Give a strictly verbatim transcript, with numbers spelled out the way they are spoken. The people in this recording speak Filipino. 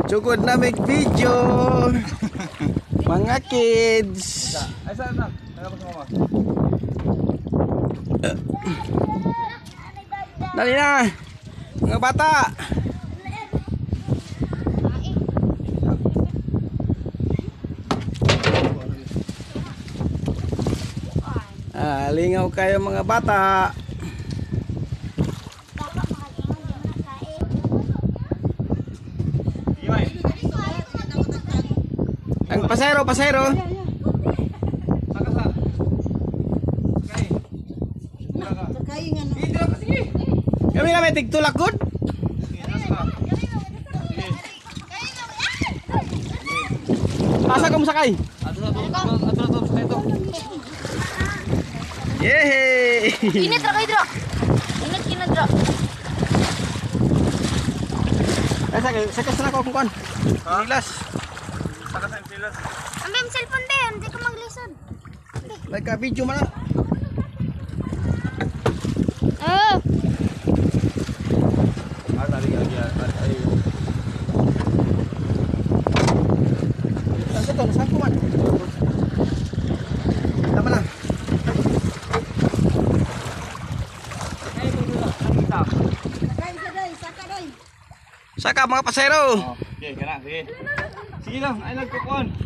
Sugod na may video. Mga kids. Ay, saan na? Nagapos mo ba? Dali na. Mga bata. Ah, lingaw kayo mga bata. Ang pasero, pasero. Kami na may tigtulak good. Asa ka mo sakay? Yehey! Init ra kayo dra. Init kinad dra. Ay sakay, sakay sa ako kung kuan. Pilas. Saka sa pilas. Ambil ang cellphone be, hindi ka maglisod. Like a video man. Oh. Ah, tadi lagi ya. Ay. Saan to? Saan ko man? Tama na. Saka mga pasero. Oh, okay, kana, sige. Sige lang, ay nagkukuan.